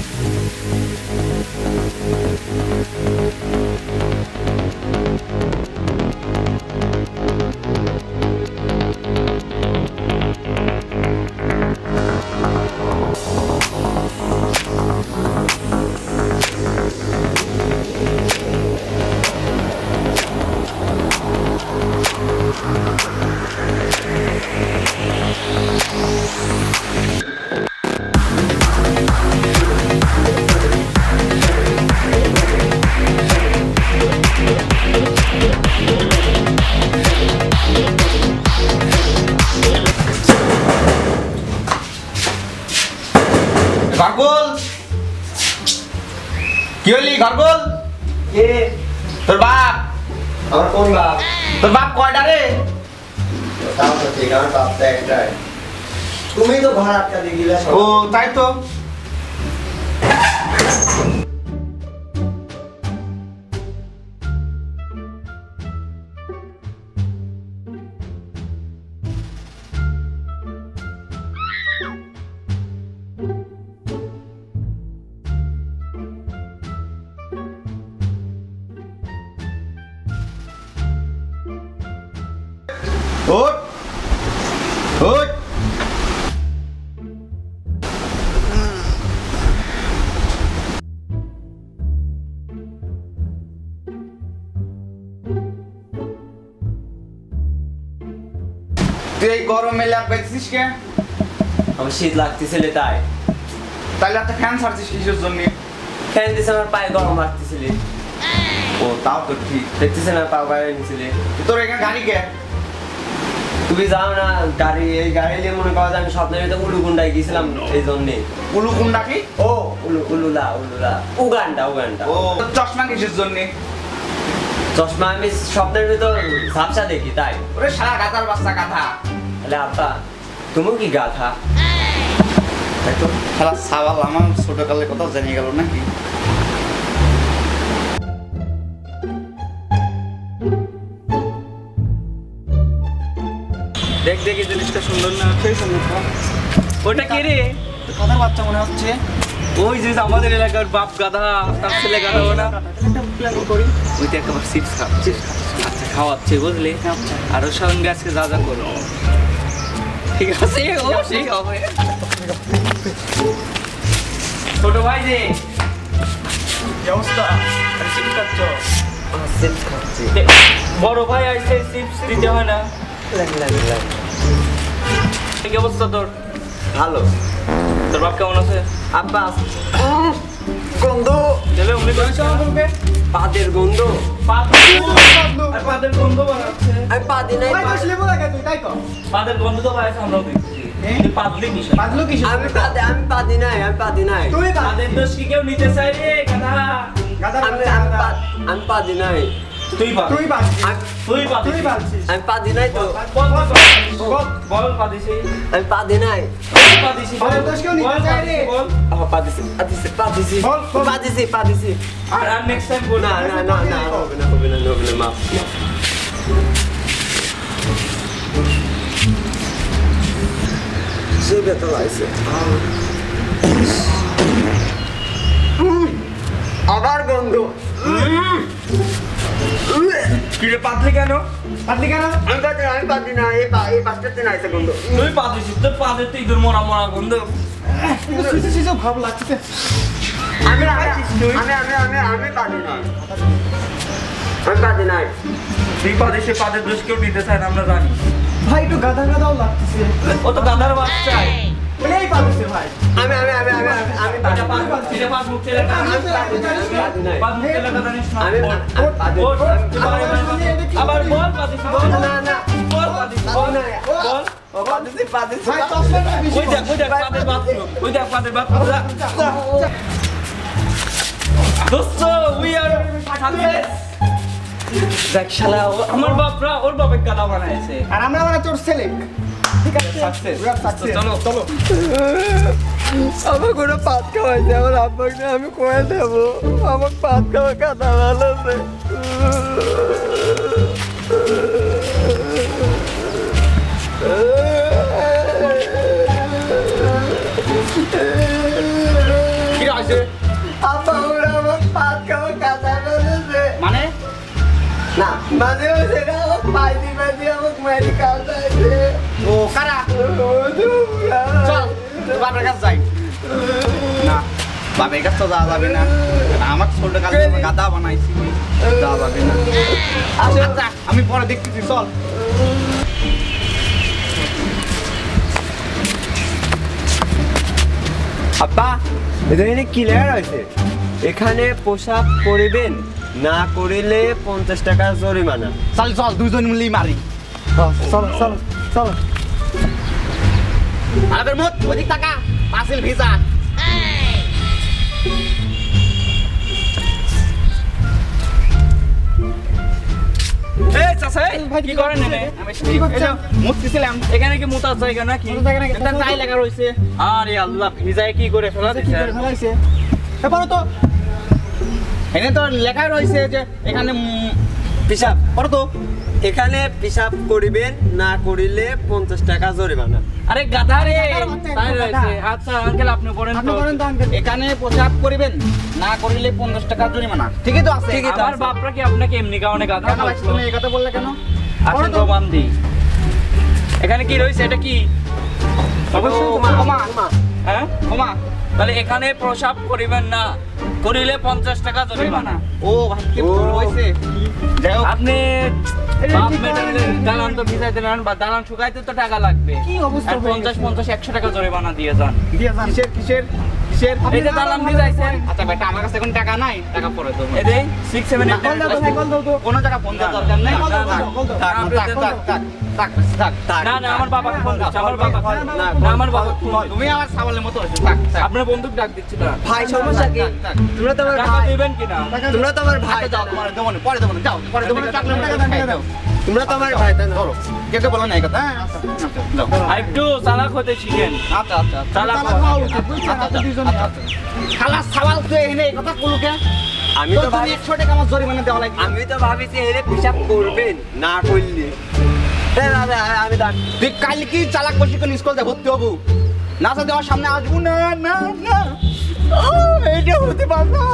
তোর বাপ আমার কোন বাপ তোর বাপ কয়টা রে তাও তো ঠিক আমার বাপ তো একটাই তুমি তো ঘর আটকা দিয়ে গিলা ও তাই তো Út Út তুই এই গরমে ল্যাপ বাইছিস কে আমার শীত লাগতেছিল তাই তাহলে একটা ফ্যান ছাড়ছিস কিসের জন্য ফ্যান দিছে আমার পায়ে গরম লাগতেছিল ও তাও তো ঠিক দেখতেছেন না পা বাইরে নিছিলে তোর এখানে গাড়ি কে তুমি যাও না গাড়ি এই গাড়ি নিয়ে মনে করো আমি স্বপ্নের ভিতরে উলুগুন্ডায় গেছিলাম এই জন্যে উলুকুন্ডা কি ও উলুলা উগান্ডা ও চশমা কিসের জন্য চশমা আমি স্বপ্নের ভিতর ঝাপসা দেখি তাই ওরে সারা গাধার বাচ্চা গাধা তাহলে আব্বা তুমি কি গাধা তাই তো শালা সাওয়াল আমার ছোটকালে কোথাও জানিয়ে গেল নাকি দেখ দেখি জিনিসটা সুন্দর না সেই সুন্দর ওটা কে রে গাধার বাচ্চা মনে হচ্ছে ওই যে আমাদের এলাকার বাপ গাধা তার ছেলে গাধা ওটা একটা প্ল্যান করি ওইটা একবার চিপস খাচ্ছে আচ্ছা খাওয়াচ্ছে বুঝলি আর ওর সঙ্গে আজকে যা যা করো ঠিক আছে ও সেই হবে ছোট ভাই যে কি অবস্থা চিপস খাচ্ছ চিপস খাচ্ছি বড় ভাই আইসে চিপস দিতে হয় না কি অবস্থা তোর ভালো তোর বাপ কেমন আছে আব্বা গন্ধ দেবে উনি করেছে আমাকে পাদের গন্ধ পাদের গন্ধ বানাচ্ছে আমি পাদি নাই পাদের গন্ধ তো পাইছে আমরাও দেখছি পাদলি কিসে আমি পাদি নাই পাদের দোষ কি কেউ নিতে চাই রে গাধা আমি পাদি নাই তুই পাদিস আমি পাদি নাই তো বল পাদিছি আমি পাদি নাই পাদিছি পাদিছি আর নেক্সট টাইম বল না হবে না মাফ সুবে তো লাইছে আবার গন্ধ কিরে পাতলি কেন আমি পাদি না এই পাঁচটাতে নাইছে গন্ধ তুই পাদিছিস তোর পাদের তো ইঁদুর মরা গন্ধ ভাব লাগছে আমি পাদি নাই তুই পাদিসে পাদের দোষ কেউ নিতে চায় না আমরা জানি ভাই একটু গাধাও লাগতেছে ও তো গাধার বাচ্চাই বলেই পাচ্ছে ভাই আমি পাদ মুখ ছেলে আবার বল পাদিস বল না বল পাদিস বল পাদিছি ভাই চশমাটা বেশি ওই দেখ পাদের বাথরুম দোস্ত উই আর সাকসেস দেখ শালা আমার বাপরা ওর বাপে গাধা বানাইছে আর আমরা মানে তোর ছেলে ঠিক আছে সাকসেস চলো আমার কোনো পাত খাওয়াইছে আমার আব্বাকে আমি কয়ে দেবো আমার পাত খাওয়া কাদা ভালো আছে কি হইছে আব্বা ওরা আমার ভাত খাওয়া কাঁচা ফেলেছে। মানে না মানে হচ্ছে না আমার পাইতি পাইতি আমার মেরি কাঁচাইছে। ও কারা চল তোর বাপের কাছে যাই না বাপের কাছে তো যাওয়া যাবে না আমার ছোট কাছে গাদা বানাইছি যাওয়া যাবে না আচ্ছা আমি পরে দেখতেছি চল আব্বা এখানে কি লেখা রয়েছে? এখানে পোশাক পরিবেন না করিলে 50 টাকা জরিমানা। চল চল দুজন মিলেই মারি চলো চলো চলো। আমাদের মত ওদিক টাকা পার্সেল ভিসা এই চাচা কি করেন এনে আমি কি করছিলাম মুতছিলাম এখানে কি মুতার জায়গা নাকি এটা তাই লেখা রইছে আরে আল্লাহ ভিজায় কি করে ফেলা দিছে কি করে ফেলাইছে এবারে তো এনে তো লেখা রইছে যে এখানে পিসাব পড়ো তো এখানে পিসাব করিবেন না করিলে 50 টাকা জরিমানা। আরে গাধা রে তাই রয়েছে আচ্ছা আঙ্কেল আপনি পড়েন তো এখানে পোশাক করিবেন না করিলে 50 টাকা জরিমানা ঠিকই তো আছে আমার বাপরা কি আপনাকে এমনি কারণে গাধা বলছো তুমি এই কথা বললে কেন আসলে প্রমাণ দিই এখানে কি রয়েছে এটা কি ক্ষমা হ্যাঁ ক্ষমা তাহলে এখানে প্রসাব করিবেন না করিলে 50 টাকা জরিমানা ও ভাই কি ভুল হইছে আপনি বাপ মেটালে দালান তো ভিজাইতে নেন বা দালান শুকাইতে তো টাকা লাগবে কি অবস্থা 50 100 টাকা জরিমানা দিয়ে যান কিসের কিসের কিসের এই যে দালান ভিজাইছেন আচ্ছা বেটা আমার কাছে এখন টাকা নাই টাকা পরে দেব এই দেই 6 7 8 কল দাও তো কোন টাকা ফোন দেওয়ার দরকার নাই না না আমার বাবাকে ফোন দিচ্ছি আমার বাবা না আমার বাবা তুমি আমার সাবালের মতো আছো আপনার বন্দুক ডাক দিচ্ছি না ভাই সমস্যা কি? তোমরা তো আমার টাকা ভাই। দিবেন কিনা তোমরা তো আমার ভাই। যাও তোমার দেবো না পরে দেবো না যাও পরে দেবো না টাকা দাও তোমরা তো আমার ভাই তাই না? চলো কেটে বলো না এই কথা হ্যাঁ যাও একটু চালাক হতে শিখেন আচ্ছা আচ্ছা চালাক হওয়া উচিত খালাস সাবাল তুই এনে এই কথা বলু কে আমি তো ভাবি 100 টাকা আমার জরিমানা দেওয়া লাগবে আমি তো ভাবিছি এরে পিসাব করবেন না করলে আমি তুই কাল কি চালাক প্রশিক্ষণ স্কুলে ভর্তি হবো না সাথে আমার সামনে আসবো না না না এইটা হতে পারবো